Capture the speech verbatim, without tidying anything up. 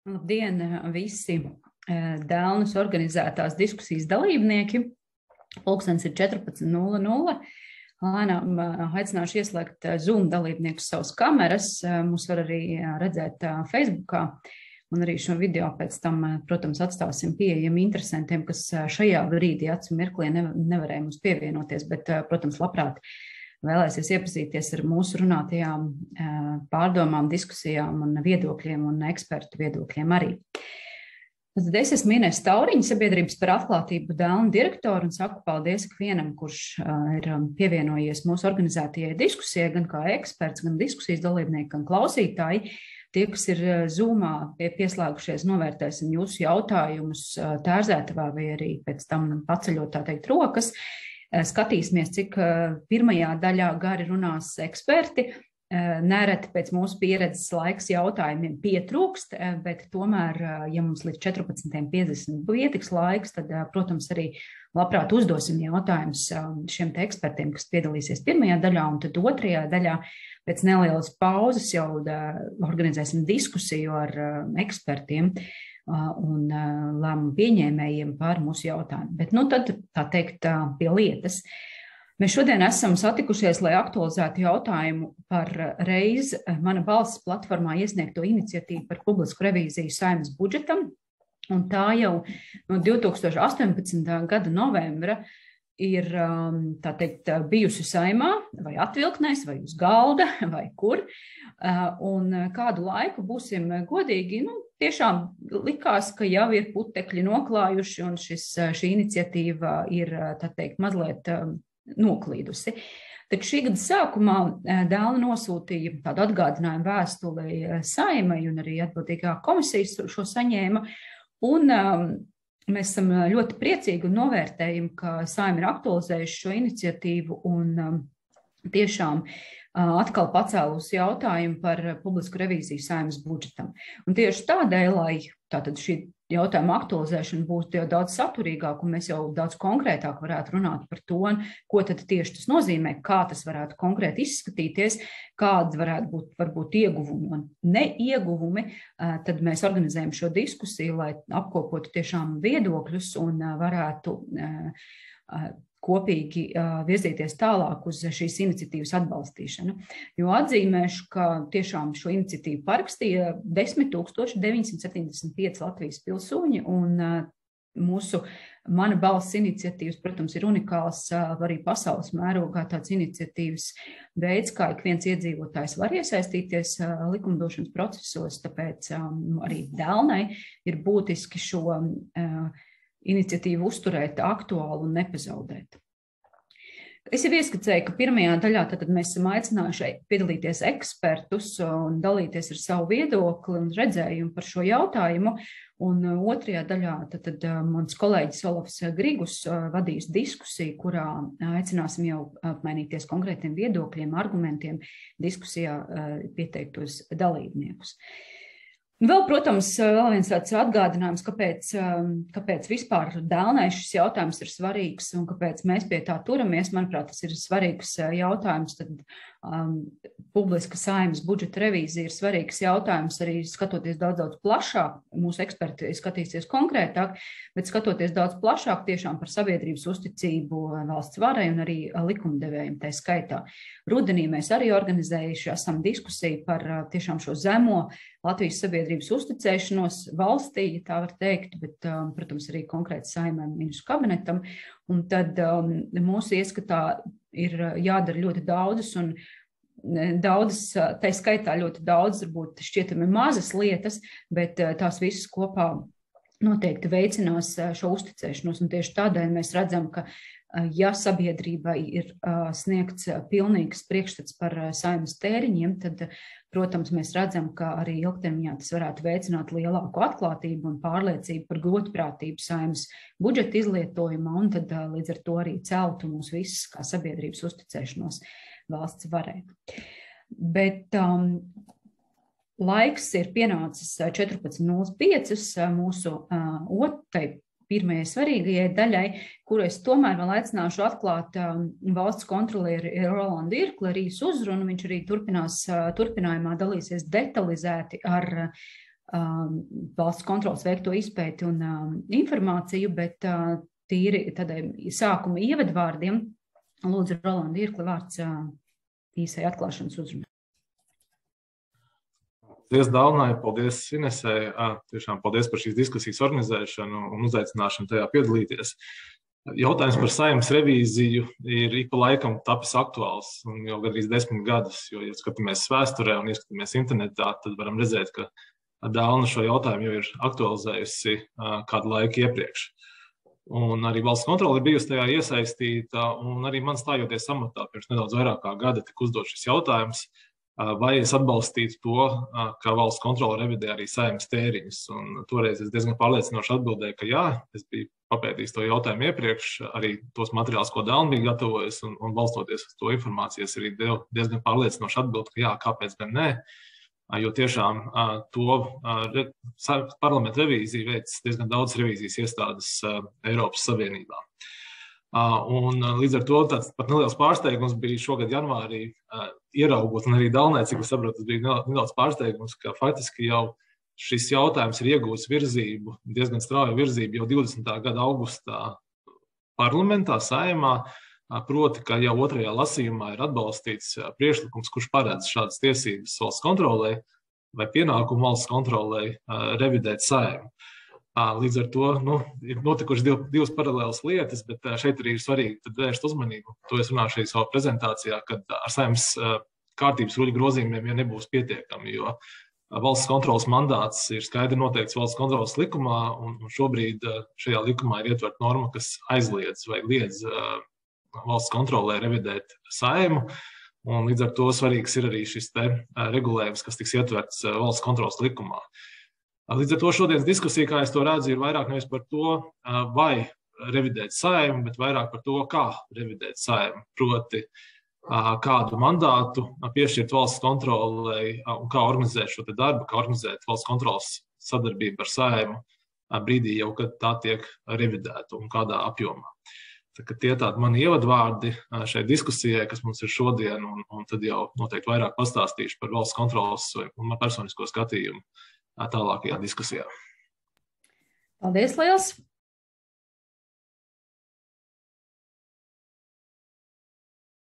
Labdien, visi Dēlnes organizētās diskusijas dalībnieki. Pulkstens ir četrpadsmit nulle nulle. Lēnām aicināšu ieslēgt Zoom dalībniekus savas kameras. Mūs var arī redzēt Facebookā. Un arī šo video pēc tam, protams, atstāsim pieejami interesantiem, kas šajā brīdī acu mirklī nevarēja mums pievienoties, bet, protams, labprāt vēlēsies iepazīties ar mūsu runātajām pārdomām, diskusijām un viedokļiem un ekspertu viedokļiem arī. Tad es esmu Inese Tauriņa, Sabiedrības par atklātību Dēlnu direktoru, un saku paldies ikvienam, kurš ir pievienojies mūsu organizētajai diskusijai, gan kā eksperts, gan diskusijas dalībnieki, gan klausītāji. Tie, kas ir Zoomā pieslēgušies, novērtēsim jūsu jautājumus tērzētavā vai arī pēc tam paceļot, tā teikt, rokas. Skatīsimies, cik pirmajā daļā gari runās eksperti. Nereti pēc mūsu pieredzes laiks jautājumiem pietrūkst, bet tomēr, ja mums līdz četrpadsmit piecdesmit pietiks laiks, tad, protams, arī labprāt uzdosim jautājumus šiem te ekspertiem, kas piedalīsies pirmajā daļā, un tad otrajā daļā pēc nelielas pauzes jau organizēsim diskusiju ar ekspertiem un lēmumu pieņēmējiem par mūsu jautājumu. Bet, nu, tad, tā teikt, pie lietas. Mēs šodien esam satikušies, lai aktualizētu jautājumu par reiz Mana balss platformā iesniegto iniciatīvu par publisku revīziju Saeimas budžetam, un tā jau no divi tūkstoši astoņpadsmitā gada novembra ir, tā teikt, bijusi Saeimā, vai atvilknēs, vai uz galda, vai kur, un kādu laiku būsim godīgi, nu, tiešām likās, ka jau ir putekļi noklājuši, un šis, šī iniciatīva ir, tā teikt, mazliet noklīdusi. Taču šī gada sākumā Dēlne nosūtīja tādu atgādinājumu vēstuli Saeimai, un arī atbildīgā komisija šo saņēma, un um, mēs esam ļoti priecīgi un novērtējam, ka Saeima ir aktualizējuši šo iniciatīvu un um, tiešām uh, atkal pacēlusi jautājumu par publisku revīziju Saeimas budžetam. Un tieši tādēļ, lai tātad šī jautājuma aktualizēšana būtu jau daudz saturīgāk, un mēs jau daudz konkrētāk varētu runāt par to, ko tad tieši tas nozīmē, kā tas varētu konkrēti izskatīties, kādi varētu būt varbūt ieguvumi un neieguvumi, tad mēs organizējam šo diskusiju, lai apkopotu tiešām viedokļus un varētu kopīgi virzīties tālāk uz šīs iniciatīvas atbalstīšanu. Jo atzīmēšu, ka tiešām šo iniciatīvu parakstīja desmit tūkstoši deviņi simti septiņdesmit pieci Latvijas pilsoņi, un mūsu Mana balss iniciatīvas, protams, ir unikāls arī pasaules mērogā tāds iniciatīvas veids, kā ik viens iedzīvotājs var iesaistīties likumdošanas procesos, tāpēc arī Dēlnei ir būtiski šo iniciatīvu uzturēt aktuālu un nepazaudēt. Es jau ieskicēju, ka pirmajā daļā tad mēs esam aicinājuši piedalīties ekspertus un dalīties ar savu viedokli un redzējumu par šo jautājumu, un otrajā daļā tad, tad mans kolēģis Olafs Grigus vadīs diskusiju, kurā aicināsim jau apmainīties konkrētiem viedokļiem, argumentiem, diskusijā pieteiktos dalībniekus. Vēl, protams, vēl viens tāds atgādinājums, kāpēc, kāpēc vispār Dēlnei šis jautājums ir svarīgs un kāpēc mēs pie tā turamies. Manuprāt, tas ir svarīgs jautājums. Tad um, publiska Saeimas budžeta revīzija ir svarīgs jautājums arī skatoties daudz, daudz plašāk. Mūsu eksperti skatīsies konkrētāk, bet skatoties daudz plašāk tiešām par sabiedrības uzticību valsts varai un arī likumdevējiem tā skaitā. Rudenī mēs arī organizējuši esam diskusiju par tiešām šo zemo Latvijas sabiedrības uzticēšanos valstī, ja tā var teikt, bet, um, protams, arī konkrēti Saeimai ministru kabinetam. Un tad um, mūsu ieskatā ir jādara ļoti daudzas un daudzas, tai skaitā ļoti daudz, varbūt šķietami mazas lietas, bet tās visas kopā noteikti veicinās šo uzticēšanos. Un tieši tādēļ mēs redzam, ka ja sabiedrībai ir sniegts pilnīgs priekšstats par Saeimas tēriņiem, tad, protams, mēs redzam, ka arī ilgtermiņā tas varētu veicināt lielāku atklātību un pārliecību par godprātību Saeimas budžeta izlietojumā, un tad līdz ar to arī celtu mūs visas kā sabiedrības uzticēšanos valsts varai. Bet um, laiks ir pienācis četrpadsmit nulle pieci mūsu uh, otrai pirmajai svarīgajai daļai, kuru es tomēr vēl aicināšu atklāt um, valsts kontrolieri Rolandu Irkli, arī uzrunu. Viņš arī turpinās, uh, turpinājumā dalīsies detalizēti ar uh, valsts kontrolas veikto izpēti un informāciju, bet tīri tādai sākuma ievadvārdiem. Lūdzu, Rolanda Irkli, vārds īsai atklāšanas uzrunai. Paldies Dalnai, paldies Inesei, tiešām paldies par šīs diskusijas organizēšanu un uzaicināšanu tajā piedalīties. Jautājums par Saeimas revīziju ir ik pa laikam tapis aktuāls un jau gandrīz desmit gadus, jo, ja skatāmies vēsturē un ieskatāmies internetā, tad varam redzēt, ka Dalna šo jautājumu jau ir aktualizējusi kādu laiku iepriekš. Un arī valsts kontrole ir bijusi tajā iesaistīta, un arī man stājoties amatā pirms nedaudz vairāk kā gada tika uzdot šis jautājums, vai es atbalstītu to, ka valsts kontrole revidē arī Saeimas tēriņus. Un toreiz es diezgan pārliecinoši atbildēju, ka jā, es biju papētījis to jautājumu iepriekš, arī tos materiālus, ko Dalna bija gatavojas, un, un balstoties uz to informāciju, es arī devu diezgan pārliecinoši atbildi, ka jā, kāpēc gan nē, jo tiešām to parlamenta revīziju veic diezgan daudz revīzijas iestādes Eiropas Savienībā. Un līdz ar to tāds pat neliels pārsteigums bija šogad janvārī ieraugot, un arī Dalnai, cik es saprotu, tas bija neliels pārsteigums, ka faktiski jau šis jautājums ir iegūts virzību, diezgan strauju virzību jau divdesmitā gada augustā parlamentā, Saeimā, proti, ka jau otrajā lasījumā ir atbalstīts priekšlikums, kurš paredz šādas tiesības valsts kontrolei vai pienākumu valsts kontrolei revidēt Saeimu. Līdz ar to nu, ir notikušas div, divas paralēlas lietas, bet šeit arī ir svarīgi tad vērst uzmanību. To es runāšu arī savā prezentācijā, kad ar Saeimas kārtības ruļu grozījumiem ja nebūs pietiekami, jo valsts kontrolas mandāts ir skaidri noteikts valsts kontrolas likumā, un šobrīd šajā likumā ir ietverta norma, kas aizliedz vai liedz valsts kontrolē revidēt Saeimu, un līdz ar to svarīgs ir arī šis te regulējums, kas tiks ietverts valsts kontrolas likumā. Līdz ar to šodienas diskusija, kā es to redzu, ir vairāk nevis par to, vai revidēt Saeimu, bet vairāk par to, kā revidēt Saeimu, proti kādu mandātu piešķirt valsts kontrolei un kā organizēt šo te darbu, kā organizēt valsts kontrolas sadarbību ar Saeimu brīdī jau, kad tā tiek revidēta un kādā apjomā. Tā, tie tādi mani ievadvārdi šai diskusijai, kas mums ir šodien, un, un tad jau noteikti vairāk pastāstīšu par valsts kontrolas un man personisko skatījumu tālākajā diskusijā. Paldies liels!